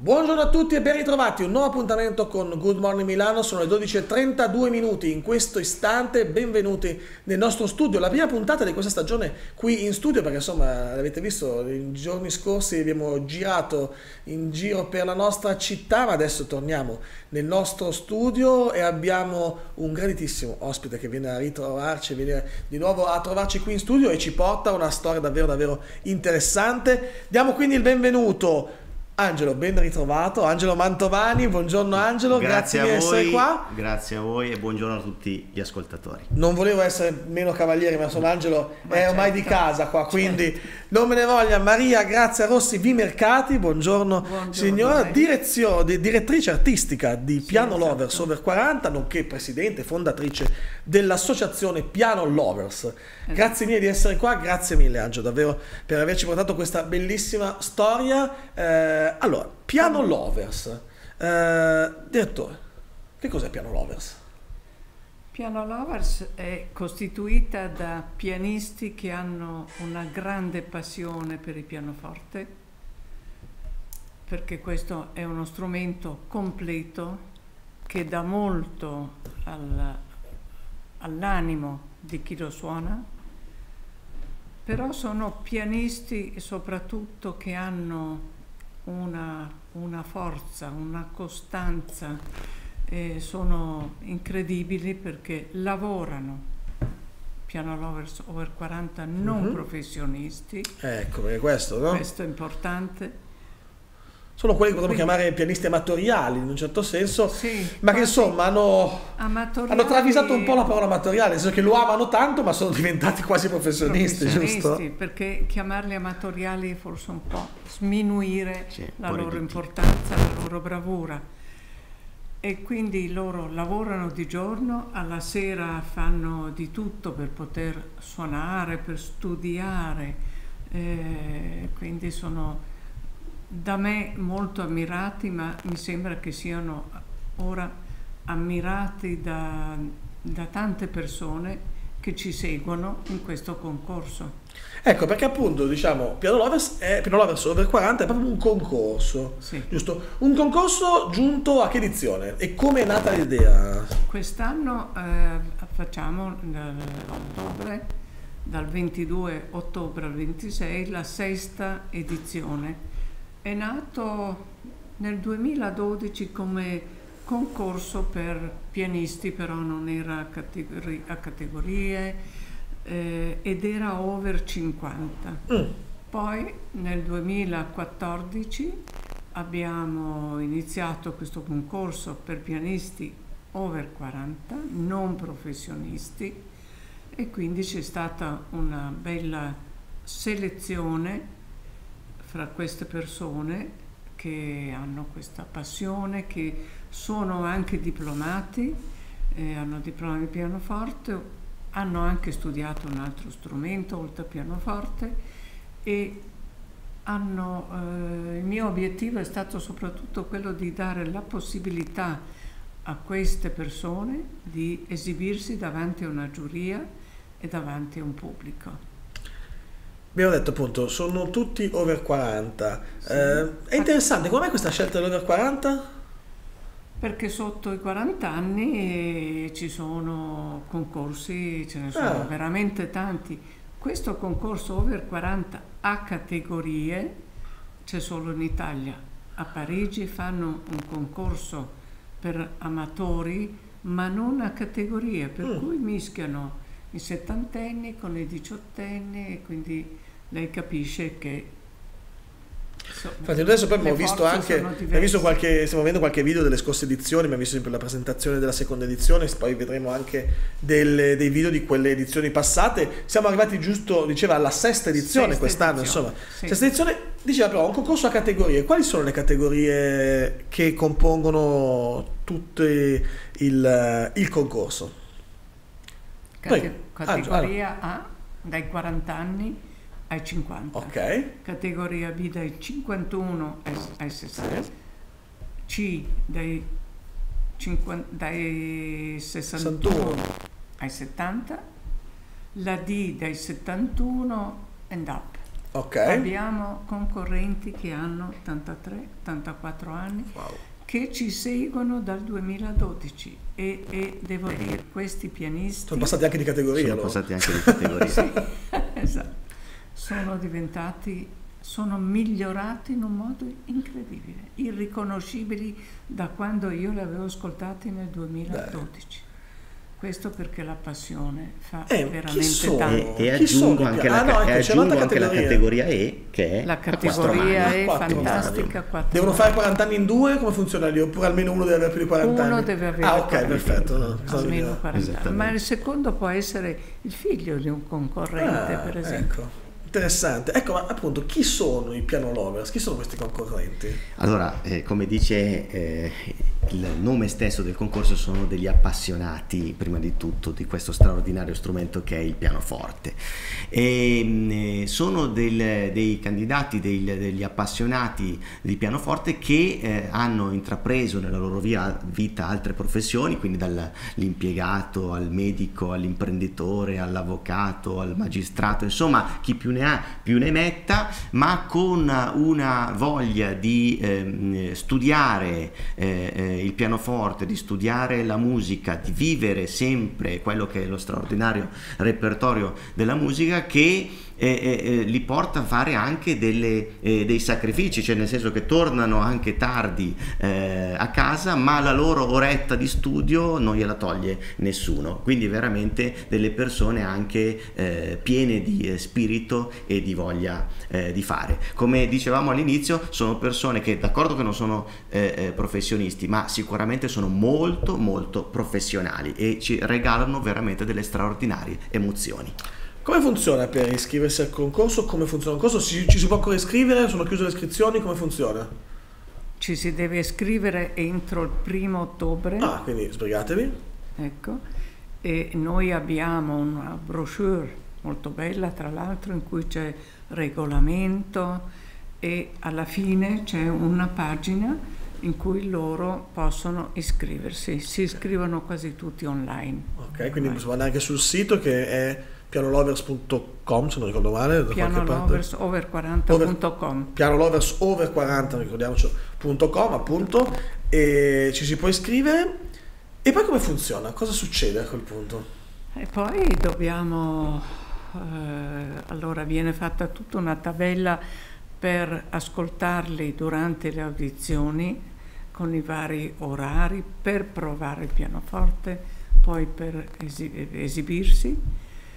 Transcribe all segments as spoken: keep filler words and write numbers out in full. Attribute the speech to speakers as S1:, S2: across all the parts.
S1: Buongiorno a tutti e ben ritrovati, un nuovo appuntamento con Good Morning Milano, sono le dodici e trentadue minuti in questo istante, benvenuti nel nostro studio, la prima puntata di questa stagione qui in studio perché insomma l'avete visto, i giorni scorsi abbiamo girato in giro per la nostra città ma adesso torniamo nel nostro studio e abbiamo un graditissimo ospite che viene a ritrovarci, viene di nuovo a trovarci qui in studio e ci porta una storia davvero davvero interessante. Diamo quindi il benvenuto Angelo, ben ritrovato, Angelo Mantovani, buongiorno Angelo, grazie, grazie di essere qua.
S2: Grazie a voi e buongiorno a tutti gli ascoltatori.
S1: Non volevo essere meno cavaliere, ma insomma Angelo ma è ormai certo. di casa qua, quindi certo. non me ne voglia. Maria Grazia Rossi Vimercati, buongiorno, buongiorno signora, direzione, direttrice artistica di sì, Piano esatto. Lovers Over quaranta, nonché presidente e fondatrice dell'associazione Piano Lovers. Esatto. Grazie mille di essere qua, grazie mille Angelo, davvero per averci portato questa bellissima storia. Eh, allora, Piano Lovers, eh, direttore, che cos'è Piano Lovers?
S3: Piano Lovers è costituita da pianisti che hanno una grande passione per il pianoforte, perché questo è uno strumento completo che dà molto al, all'animo di chi lo suona, però sono pianisti soprattutto che hanno una, una forza, una costanza, eh, sono incredibili perché lavorano. Piano Lovers Over quaranta non mm-hmm. professionisti.
S1: Ecco, perché questo, no?
S3: Questo è importante.
S1: Sono quelli che potremmo Quindi, chiamare pianisti amatoriali in un certo senso,
S3: sì,
S1: ma che insomma hanno, hanno travisato un po' la parola amatoriale, nel senso che lo amano tanto ma sono diventati quasi professionisti,
S3: professionisti
S1: giusto?
S3: Perché chiamarli amatoriali è forse un po' sminuire
S2: sì,
S3: la loro importanza, la loro bravura. E quindi loro lavorano di giorno, alla sera fanno di tutto per poter suonare, per studiare, eh, quindi sono da me molto ammirati, ma mi sembra che siano ora ammirati da, da tante persone che ci seguono in questo concorso.
S1: Ecco, perché appunto diciamo Piano Lovers è Piano Lovers Over quaranta è proprio un concorso,
S3: sì.
S1: giusto? Un concorso giunto a che edizione? E come è nata l'idea?
S3: Quest'anno eh, facciamo ottobre, dal ventidue ottobre al ventisei, la sesta edizione. È nato nel duemiladodici come concorso per pianisti, però non era a, categori a categorie eh, ed era over cinquanta. Mm. Poi nel duemilaquattordici abbiamo iniziato questo concorso per pianisti over quaranta, non professionisti, e quindi c'è stata una bella selezione fra queste persone che hanno questa passione, che sono anche diplomati, eh, hanno diploma di pianoforte, hanno anche studiato un altro strumento oltre al pianoforte e hanno, eh, il mio obiettivo è stato soprattutto quello di dare la possibilità a queste persone di esibirsi davanti a una giuria e davanti a un pubblico.
S1: Abbiamo detto appunto, sono tutti over quaranta. Sì. Eh, è interessante, come mai questa scelta dell'over quaranta?
S3: Perché sotto i quaranta anni ci sono concorsi, ce ne sono ah. veramente tanti. Questo concorso over quaranta a categorie c'è solo in Italia. A Parigi fanno un concorso per amatori, ma non a categorie, per mm. cui mischiano i settantenni con i diciottenni e quindi lei capisce che insomma,
S1: infatti adesso poi abbiamo visto anche abbiamo visto qualche, stiamo vedendo qualche video delle scorse edizioni, abbiamo visto sempre la presentazione della seconda edizione, poi vedremo anche delle, dei video di quelle edizioni passate. Siamo arrivati giusto, diceva, alla sesta edizione quest'anno, insomma sì. Sesta edizione, diceva però un concorso a categorie. Quali sono le categorie che compongono tutto il, il concorso?
S3: Cate categoria A dai quaranta anni ai cinquanta,
S1: okay.
S3: Categoria B dai cinquantuno ai sessanta, C dai, cinquanta, dai sessantuno ai settanta, la D dai settantuno and up.
S1: Ok.
S3: Abbiamo concorrenti che hanno ottantatré ottantaquattro anni,
S1: Wow.
S3: che ci seguono dal duemiladodici e, e devo dire, questi pianisti
S1: Sono passati anche di categoria.
S2: Sono
S1: loro.
S2: passati anche di categoria.
S3: sì, esatto, sono diventati, sono migliorati in un modo incredibile, irriconoscibili da quando io li avevo ascoltati nel duemiladodici. Beh. Questo perché la passione fa
S1: Eh, chi
S3: veramente
S1: sono?
S3: tanto.
S2: E, e
S1: Chi
S2: aggiungo
S1: sono?
S2: anche,
S1: Ah,
S2: la,
S1: no, ecco,
S2: e
S1: c'è
S2: aggiungo
S1: un'altra
S2: anche la
S1: categoria.
S2: categoria E, che è
S3: La
S2: a quattro
S3: categoria
S2: mani.
S3: è
S1: Quattro
S3: fantastica.
S1: mani.
S3: quattro
S1: Devono
S3: mani.
S1: fare quaranta anni in due? Come funziona lì? Oppure almeno uno deve avere più di quaranta
S3: Uno
S1: anni?
S3: deve avere
S1: Ah, ok,
S3: quaranta
S1: perfetto. No,
S3: almeno quaranta anni. Ma
S2: Esattamente.
S3: il secondo può essere il figlio di un concorrente,
S1: Ah,
S3: per esempio.
S1: ecco. Interessante. Ecco, ma appunto, chi sono i piano lovers? Chi sono questi concorrenti?
S2: Allora, eh, come dice eh, il nome stesso del concorso, sono degli appassionati, prima di tutto, di questo straordinario strumento che è il pianoforte. E, eh, sono del, dei candidati, dei, degli appassionati di pianoforte che eh, hanno intrapreso nella loro via, vita altre professioni, quindi dall'impiegato al medico, all'imprenditore, all'avvocato, al magistrato, insomma, chi più ne ha più ne metta, ma con una voglia di eh, studiare eh, eh, il pianoforte, di studiare la musica, di vivere sempre quello che è lo straordinario repertorio della musica, che eh, eh, li porta a fare anche delle, eh, dei sacrifici, cioè nel senso che tornano anche tardi eh, a casa, ma la loro oretta di studio non gliela toglie nessuno, quindi veramente delle persone anche eh, piene di eh, spirito e di voglia eh, di fare. Come dicevamo all'inizio, sono persone che, d'accordo che non sono eh, eh, professionisti, ma sicuramente sono molto molto professionali e ci regalano veramente delle straordinarie emozioni.
S1: Come funziona per iscriversi al concorso? Come funziona il concorso? Ci, ci si può ancora iscrivere? Sono chiuse le iscrizioni? Come funziona?
S3: Ci si deve iscrivere entro il primo ottobre.
S1: Ah, quindi sbrigatevi.
S3: Ecco, e noi abbiamo una brochure molto bella, tra l'altro, in cui c'è regolamento e alla fine c'è una pagina in cui loro possono iscriversi. Si iscrivono quasi tutti online.
S1: Ok, quindi possiamo andare anche sul sito che è pianolovers punto com, se non ricordo male.
S3: pianolovers over quaranta punto com.
S1: pianolovers over quaranta, ricordiamoci, punto com, appunto, e ci si può iscrivere. E poi come funziona? Cosa succede a quel punto?
S3: E poi dobbiamo, eh, allora viene fatta tutta una tabella per ascoltarli durante le audizioni con i vari orari, per provare il pianoforte, poi per esi- esibirsi.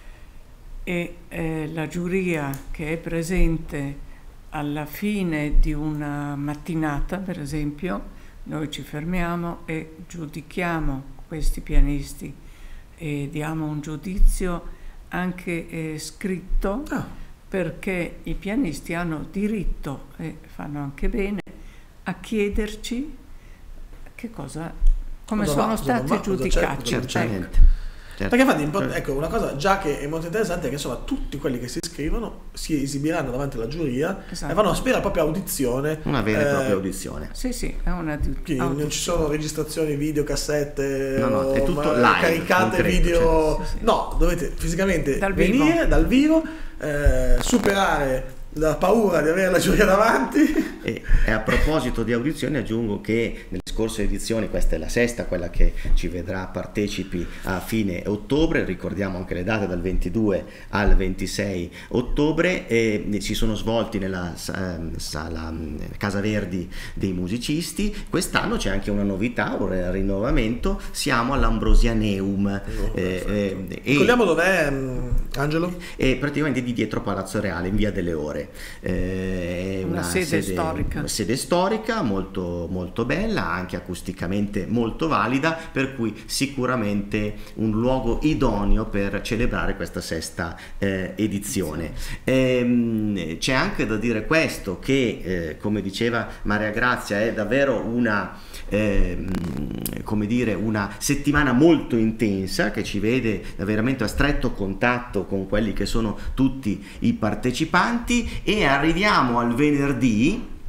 S3: E eh, la giuria che è presente alla fine di una mattinata, per esempio, noi ci fermiamo e giudichiamo questi pianisti e diamo un giudizio anche eh, scritto,
S1: Ah.
S3: perché i pianisti hanno diritto, e fanno anche bene, a chiederci che cosa, come
S1: Cosa va,
S3: sono
S1: cosa non
S3: stati
S1: va, cosa c'è,
S3: giudicati.
S1: cosa non c'è.
S2: Certamente. Certo.
S1: Perché infatti, import- ecco, una cosa già che è molto interessante è che insomma tutti quelli che si iscrivono si esibiranno davanti alla giuria,
S3: Esatto.
S1: e fanno una vera e propria audizione.
S2: Una vera e
S1: eh,
S2: propria audizione.
S3: Sì, sì, è una di-
S1: Quindi non ci sono registrazioni video, cassette,
S2: No, no, è
S1: o
S2: tutto
S1: ma-
S2: live,
S1: caricate
S2: concreto,
S1: video.
S3: cioè, sì, sì.
S1: No, dovete fisicamente
S3: Dal vivo.
S1: venire dal vivo, eh, superare la paura di avere la giuria davanti.
S2: E, e a proposito di audizioni, aggiungo che nelle scorse edizioni, questa è la sesta, quella che ci vedrà partecipi a fine ottobre, ricordiamo anche le date dal ventidue al ventisei ottobre, e ci sono svolti nella ehm, sala Casa Verdi dei musicisti. Quest'anno c'è anche una novità, un rinnovamento, siamo all'Ambrosianeum.
S1: Oh,
S2: eh, eh, e-
S1: Ricordiamo dov'è, mh, Angelo?
S2: e praticamente di dietro Palazzo Reale, in via delle Ore. Eh, è
S3: Una sede storica.
S2: una sede storica molto, molto bella, anche acusticamente molto valida, per cui sicuramente un luogo idoneo per celebrare questa sesta eh, edizione. Ehm, c'è anche da dire questo, che eh, come diceva Maria Grazia, è davvero una ehm, come dire, una settimana molto intensa, che ci vede veramente a stretto contatto con quelli che sono tutti i partecipanti, e arriviamo al venerdì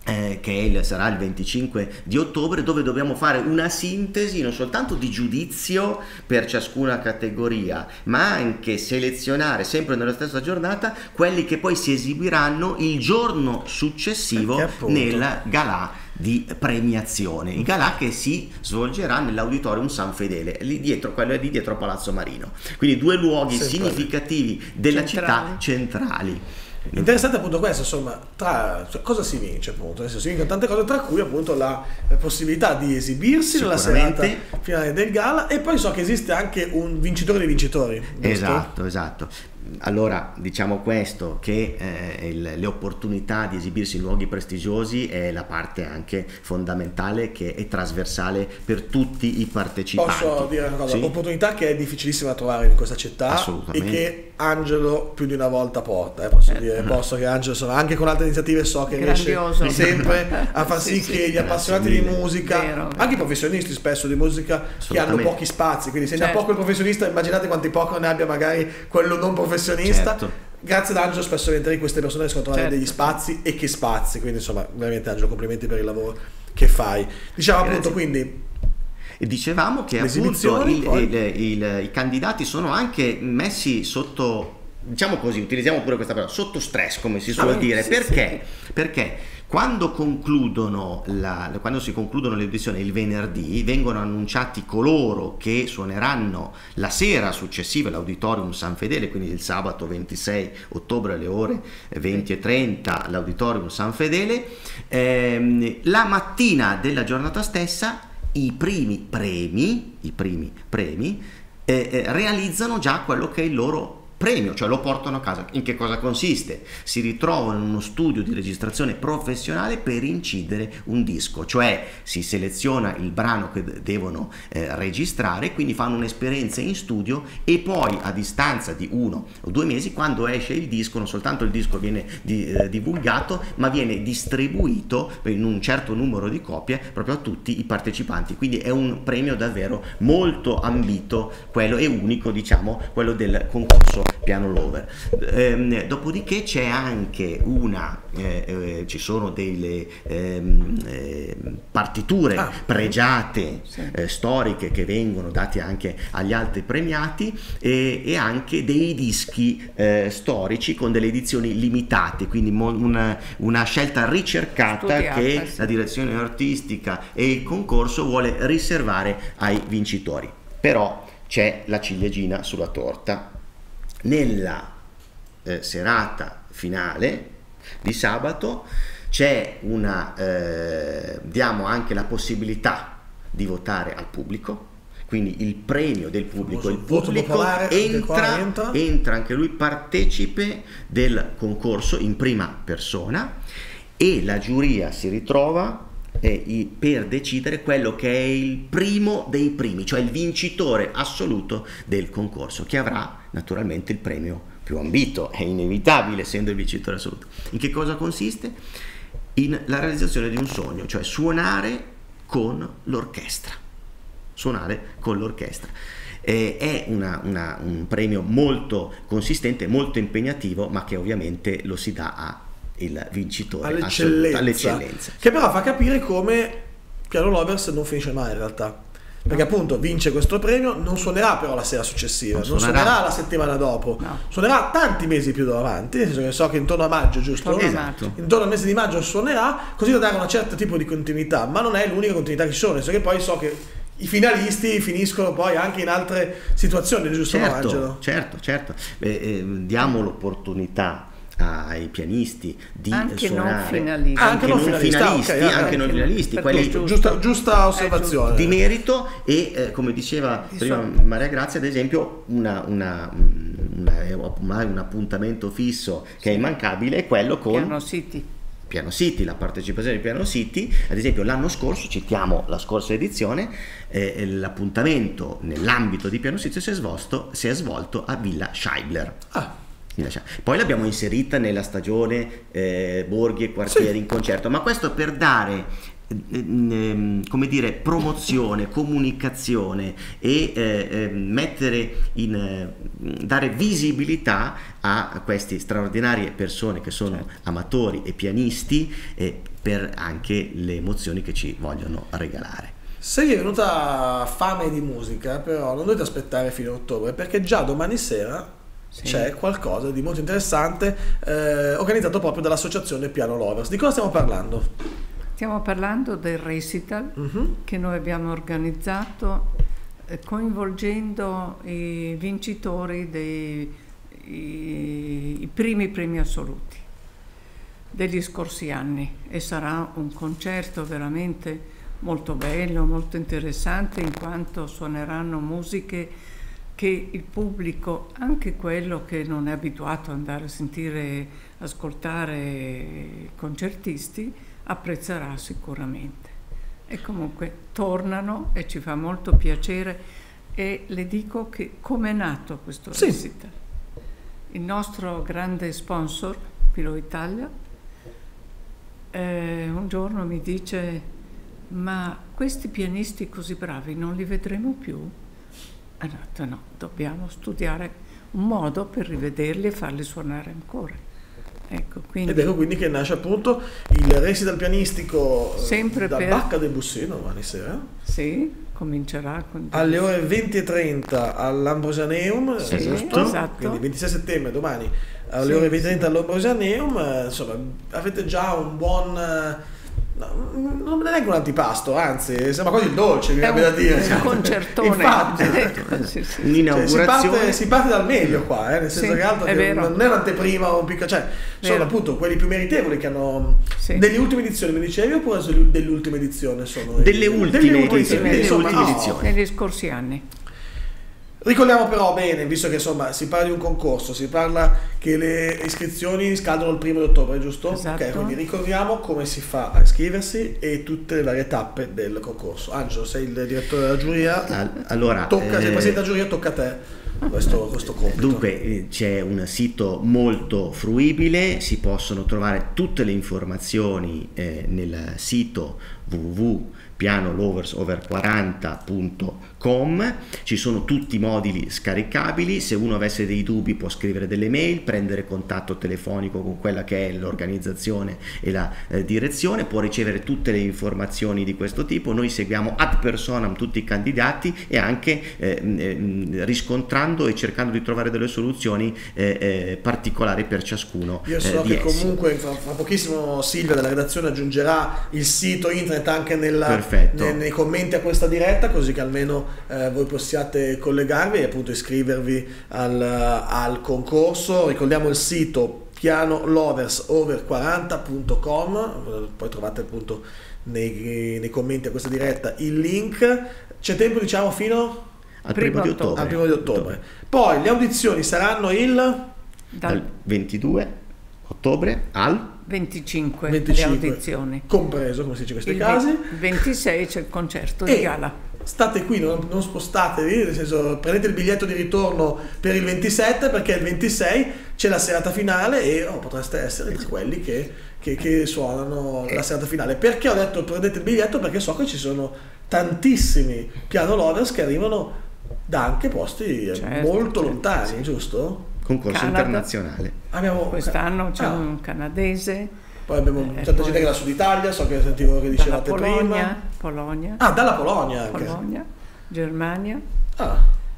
S2: Eh, che il, sarà il venticinque di ottobre, dove dobbiamo fare una sintesi non soltanto di giudizio per ciascuna categoria, ma anche selezionare sempre nella stessa giornata quelli che poi si esibiranno il giorno successivo nel galà di premiazione, il galà che si svolgerà nell'Auditorium San Fedele, lì dietro, quello è lì dietro a Palazzo Marino, quindi due luoghi sempre significativi della centrali. città centrali.
S1: Interessante appunto questo, insomma, tra cioè, cosa si vince appunto, adesso si vincono tante cose, tra cui appunto la possibilità di esibirsi nella serata finale del gala, e poi so che esiste anche un vincitore dei vincitori, giusto?
S2: Esatto, esatto. Allora, diciamo questo, che eh, il, le opportunità di esibirsi in luoghi prestigiosi è la parte anche fondamentale, che è trasversale per tutti i partecipanti.
S1: Posso dire una cosa?
S2: Sì?
S1: Opportunità che è difficilissima da trovare in questa città e che Angelo più di una volta porta, eh, posso eh. dire, posso che Angelo, insomma, anche con altre iniziative so che
S3: grandioso,
S1: riesce sempre a far sì, sì che sì, gli appassionati di musica,
S3: vero,
S1: anche
S3: vero.
S1: i professionisti spesso di musica, che hanno pochi spazi, quindi se ne
S3: certo.
S1: ha poco il professionista, immaginate quanti poco ne abbia magari quello non professionista.
S2: Certo.
S1: Grazie ad Angelo spesso e queste persone riescono a trovare certo. degli spazi, e che spazi, quindi insomma veramente Angelo, complimenti per il lavoro che fai. Diciamo Grazie. appunto quindi
S2: e dicevamo che appunto il, il, il, i candidati sono anche messi sotto, diciamo così, utilizziamo pure questa parola, sotto stress, come si suol ah, dire, sì, perché? Sì. Perché quando concludono la, quando si concludono le audizioni il venerdì, vengono annunciati coloro che suoneranno la sera successiva all'Auditorium San Fedele, quindi il sabato ventisei ottobre alle ore venti e trenta all'Auditorium San Fedele. Ehm, la mattina della giornata stessa i primi premi, i primi premi eh, eh, realizzano già quello che è il loro premio, cioè lo portano a casa. In che cosa consiste? Si ritrovano in uno studio di registrazione professionale per incidere un disco, cioè si seleziona il brano che devono eh, registrare, quindi fanno un'esperienza in studio, e poi a distanza di uno o due mesi, quando esce il disco, non soltanto il disco viene di, eh, divulgato, ma viene distribuito in un certo numero di copie proprio a tutti i partecipanti, quindi è un premio davvero molto ambito, quello e unico, diciamo, quello del concorso Piano Lover. Ehm, dopodiché c'è anche una eh, eh, ci sono delle ehm, eh, partiture ah, pregiate sì. eh, storiche che vengono date anche agli altri premiati, e, e anche dei dischi eh, storici con delle edizioni limitate, quindi una, una scelta ricercata Studiata, che sì. la direzione artistica e il concorso vuole riservare ai vincitori. Però c'è la ciliegina sulla torta. Nella eh, serata finale di sabato c'è una eh, diamo anche la possibilità di votare al pubblico, quindi il premio del pubblico, il pubblico entra, entra. entra anche lui partecipe del concorso in prima persona, e la giuria si ritrova eh, per decidere quello che è il primo dei primi, cioè il vincitore assoluto del concorso, che avrà naturalmente il premio più ambito, è inevitabile essendo il vincitore assoluto. In che cosa consiste? In la realizzazione di un sogno, cioè suonare con l'orchestra. Suonare con l'orchestra. Eh, è una, una, un premio molto consistente, molto impegnativo, ma che ovviamente lo si dà a il vincitore
S1: all'eccellenza,
S2: all'eccellenza.
S1: Che però fa capire come Piano Lovers non finisce mai in realtà, perché appunto vince questo premio, non suonerà però la sera successiva, non, non suonerà. suonerà la settimana dopo, no. suonerà tanti mesi più davanti, nel senso che so che intorno a maggio, giusto?
S2: Esatto.
S1: Intorno al mese di maggio suonerà, così da dare un certo tipo di continuità, ma non è l'unica continuità che ci sono, nel senso che poi so che i finalisti finiscono poi anche in altre situazioni, giusto?
S2: Certo,
S1: Angelo?
S2: certo, certo. Eh, eh, diamo l'opportunità ai pianisti di
S3: anche
S2: suonare
S3: non finalisti,
S2: anche, anche non finalisti, finalisti okay, anche, anche non finalisti, quelli
S1: giusta, giusta osservazione
S2: di merito, e eh, come diceva prima Maria Grazia, ad esempio una, una, una, un appuntamento fisso che è immancabile è quello con
S3: Piano City.
S2: Piano City, la partecipazione di Piano City. Ad esempio l'anno scorso, citiamo la scorsa edizione, eh, l'appuntamento nell'ambito di Piano City si è svolto, si è svolto a Villa Scheibler. Ah. Poi l'abbiamo inserita nella stagione eh, borghi e quartieri sì. in concerto, ma questo per dare come dire, promozione, comunicazione e eh, mettere in eh, dare visibilità a queste straordinarie persone che sono certo. amatori e pianisti, eh, per anche le emozioni che ci vogliono regalare.
S1: Se vi è venuta fame di musica, però non dovete aspettare fino a ottobre, perché già domani sera sì. c'è qualcosa di molto interessante eh, organizzato proprio dall'associazione Piano Lovers. Di cosa stiamo parlando?
S3: Stiamo parlando del recital uh-huh. che noi abbiamo organizzato eh, coinvolgendo i vincitori dei i, i primi premi assoluti degli scorsi anni, e sarà un concerto veramente molto bello, molto interessante, in quanto suoneranno musiche che il pubblico, anche quello che non è abituato ad andare a sentire, ascoltare concertisti, apprezzerà sicuramente. E comunque tornano e ci fa molto piacere, e le dico che come è nato questo sì. recital. Il nostro grande sponsor, Pilo Italia, eh, un giorno mi dice: ma questi pianisti così bravi non li vedremo più? Ha detto no, dobbiamo studiare un modo per rivederli e farli suonare ancora. Ecco, quindi,
S1: ed ecco quindi che nasce appunto il recital pianistico
S3: sempre
S1: da
S3: per...
S1: Bacca del Bussino domani sera.
S3: Sì, comincerà con
S1: alle ore venti e trenta all'Ambrosianeum,
S3: sì,
S1: giusto?
S3: Esatto.
S1: Quindi ventisei settembre domani alle
S3: sì,
S1: ore venti e trenta
S3: sì.
S1: all'Ambrosianeum, insomma avete già un buon... No, non è neanche un antipasto, anzi sembra quasi il dolce, mi viene da dire.
S3: È un concertone.
S1: Infatti,
S3: sì, sì.
S2: Un'inaugurazione.
S1: Cioè, si, parte, si parte dal meglio qua, eh, nel senso
S3: sì,
S1: che altro
S3: è
S1: che
S3: non
S1: è un'anteprima o un piccolo, cioè
S3: vero.
S1: sono appunto quelli più meritevoli che hanno
S3: sì.
S1: delle ultime edizioni, mi dicevi, oppure dell'ultima edizione sono
S2: delle ultime,
S1: delle ultime
S2: edizioni,
S1: delle
S2: insomma,
S1: ultime
S2: no,
S1: edizioni
S3: negli scorsi anni.
S1: Ricordiamo però bene, visto che insomma si parla di un concorso, si parla che le iscrizioni scadono il primo di ottobre, giusto?
S3: Esatto.
S1: Ok, quindi ricordiamo come si fa a iscriversi e tutte le varie tappe del concorso. Angelo, sei il direttore della giuria,
S2: allora,
S1: tocca,
S2: eh,
S1: sei il presidente della giuria, tocca a te questo, questo compito.
S2: Dunque c'è un sito molto fruibile, si possono trovare tutte le informazioni eh, nel sito w w w punto piano lovers over quaranta punto com, ci sono tutti i moduli scaricabili. Se uno avesse dei dubbi può scrivere delle mail, prendere contatto telefonico con quella che è l'organizzazione e la eh, direzione, può ricevere tutte le informazioni di questo tipo. Noi seguiamo ad personam tutti i candidati e anche eh, eh, riscontrando e cercando di trovare delle soluzioni eh, eh, particolari per ciascuno.
S1: Io so
S2: eh,
S1: che
S2: di
S1: comunque fra, fra pochissimo Silvia della redazione aggiungerà il sito internet anche nella Nei, nei commenti a questa diretta, così che almeno eh, voi possiate collegarvi e appunto iscrivervi al, al concorso. Ricordiamo il sito piano lovers over quaranta punto com, poi trovate appunto nei, nei commenti a questa diretta il link. C'è tempo, diciamo, fino
S2: al primo, primo di ottobre.
S1: Al primo di ottobre. Poi le audizioni saranno il
S2: dal ventidue ottobre al
S3: venticinque,
S1: venticinque
S3: le audizioni,
S1: compreso, come si dice in questi
S3: il
S1: casi.
S3: Il ventisei c'è il concerto
S1: e
S3: di gala.
S1: State qui, non, non spostatevi, nel senso prendete il biglietto di ritorno per il ventisette, perché il ventisei c'è la serata finale e oh, potreste essere tra quelli che, che, che suonano la serata finale. Perché ho detto prendete il biglietto? Perché so che ci sono tantissimi piano lovers che arrivano da anche posti
S3: certo,
S1: molto
S3: certo,
S1: lontani,
S3: sì.
S1: giusto?
S2: Concorso
S3: Canada.
S2: internazionale.
S1: Abbiamo
S3: Quest'anno c'è
S1: ah.
S3: un canadese.
S1: Poi abbiamo
S3: eh,
S1: tanta
S3: poi
S1: gente che da Sud Italia, so che sentivo che dicevate
S3: Polonia,
S1: prima.
S3: Polonia.
S1: Ah, dalla Polonia anche.
S3: Polonia, Germania.
S1: Ah.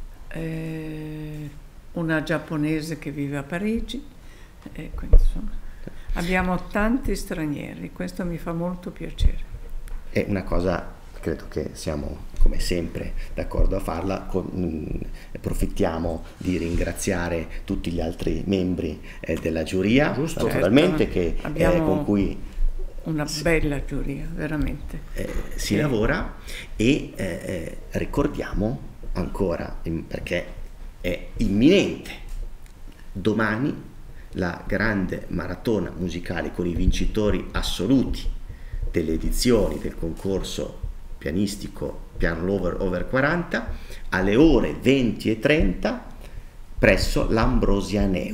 S3: Eh, una giapponese che vive a Parigi. E quindi, insomma, abbiamo tanti stranieri, questo mi fa molto piacere.
S2: È una cosa, credo che siamo come sempre d'accordo a farla. Con, mh, approfittiamo di ringraziare tutti gli altri membri eh, della giuria,
S1: giusto,
S2: naturalmente,
S3: certo.
S2: che, eh, con cui
S3: una
S2: si,
S3: bella giuria, veramente.
S2: Eh, si eh. lavora e eh, ricordiamo ancora, perché è imminente, domani la grande maratona musicale con i vincitori assoluti delle edizioni del concorso pianistico Piano Lover over quaranta alle ore venti e trenta presso l'Ambrosianeum.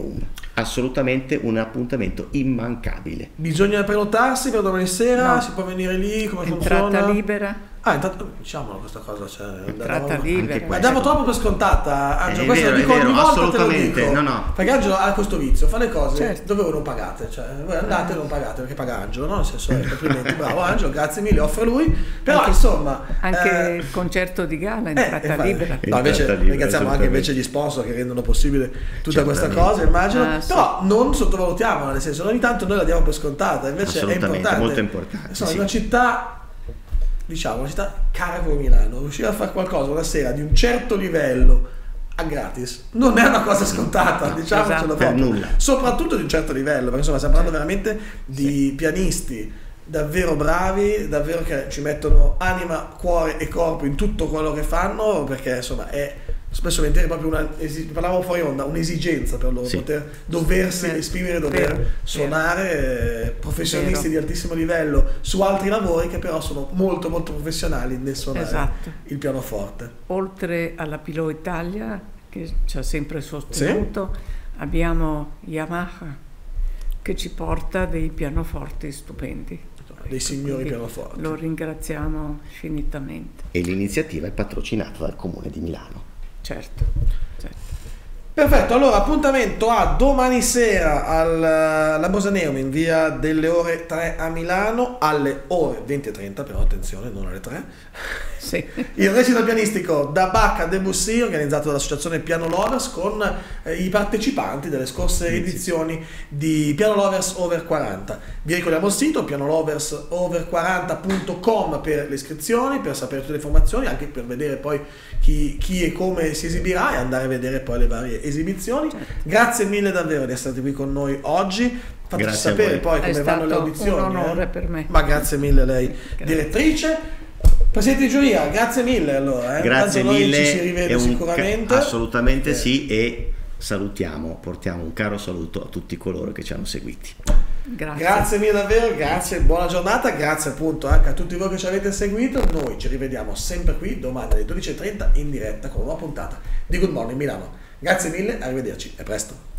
S2: assolutamente un appuntamento immancabile.
S1: Bisogna prenotarsi per domani sera?
S3: No.
S1: Si può venire lì? Come
S3: Entrata
S1: funziona?
S3: libera.
S1: Ah, intanto diciamolo questa cosa. Cioè,
S3: Entrata
S1: andiamo-
S3: libera.
S2: Anche
S1: Andiamo troppo per scontata, Angelo.
S2: È
S1: Questo
S2: vero,
S1: lo dico
S2: è vero,
S1: ogni volta, te lo
S2: assolutamente.
S1: dico.
S2: No, no.
S1: Perché Angelo ha questo vizio, fa le cose
S3: Certo.
S1: dove voi non pagate. Cioè, voi andate e non pagate perché paga Angelo, no? Nel senso, eh, complimenti, bravo Angelo, grazie mille, offre lui. Però
S3: Anche-
S1: insomma.
S3: Anche
S1: eh,
S3: il concerto di gala,
S1: eh,
S3: entrata
S1: infatti.
S3: libera.
S1: No, invece
S2: Entrata libera,
S1: ringraziamo anche
S2: assolutamente.
S1: invece gli sponsor che rendono possibile tutta questa
S2: Certamente.
S1: cosa, immagino.
S3: Ah, sì.
S1: Però non sottovalutiamola, nel senso, ogni tanto noi la diamo per scontata, invece è
S2: Assolutamente,
S1: importante.
S2: molto importante,
S1: Insomma,
S2: sì.
S1: in una città, diciamo, una città cara come Milano, riuscire a fare qualcosa una sera di un certo livello a gratis non è una cosa scontata, diciamocelo
S3: esatto.
S1: proprio.
S2: Per nulla.
S1: Soprattutto di un certo livello, perché insomma stiamo parlando veramente di pianisti davvero bravi, davvero che ci mettono anima, cuore e corpo in tutto quello che fanno, perché insomma è spesso e volentieri proprio una, esi- parlavamo fuori onda, un'esigenza per loro
S2: Sì.
S1: poter doversi
S3: Vero.
S1: esprimere, dover
S3: Vero.
S1: suonare, eh, professionisti
S3: Vero.
S1: di altissimo livello su altri lavori che però sono molto molto professionali nel suonare
S3: Esatto.
S1: il pianoforte.
S3: Oltre alla Pilò Italia, che ci ha sempre sostenuto, abbiamo Yamaha, che ci porta dei pianoforti stupendi.
S1: Dei signori
S3: Quindi
S1: pianoforti.
S3: Lo ringraziamo infinitamente.
S2: E l'iniziativa è patrocinata dal Comune di Milano.
S3: Certo, certo.
S1: Perfetto, allora appuntamento a domani sera al Lamborghini in via delle Ore tre a Milano alle ore venti e trenta, però attenzione, non alle tre.
S3: Sì.
S1: Il recital pianistico da Bach a Debussy, organizzato dall'associazione Piano Lovers con eh, i partecipanti delle scorse edizioni di Piano Lovers Over quaranta. Vi ricordiamo il sito piano lovers over quaranta punto com per le iscrizioni, per sapere tutte le informazioni, anche per vedere poi chi, chi e come si esibirà e andare a vedere poi le varie esibizioni. Grazie mille davvero di essere qui con noi oggi. Fateci
S2: Grazie a
S1: sapere
S2: voi.
S1: poi
S3: È
S1: come vanno le
S3: stato
S1: audizioni.
S3: un onore
S1: eh.
S3: per me.
S1: Ma grazie mille a lei,
S3: Grazie.
S1: direttrice. Presidente di giuria, grazie mille allora. Eh.
S2: Grazie
S1: Tanto noi
S2: mille.
S1: ci si rivede
S2: è un
S1: sicuramente.
S2: ca- assolutamente
S1: Eh,
S2: sì, e salutiamo, portiamo un caro saluto a tutti coloro che ci hanno seguiti.
S3: Grazie.
S1: Grazie mille davvero, grazie, buona giornata, grazie appunto anche a tutti voi che ci avete seguito. Noi ci rivediamo sempre qui domani alle dodici e trenta in diretta con una nuova puntata di Good Morning Milano. Grazie mille, arrivederci, a presto.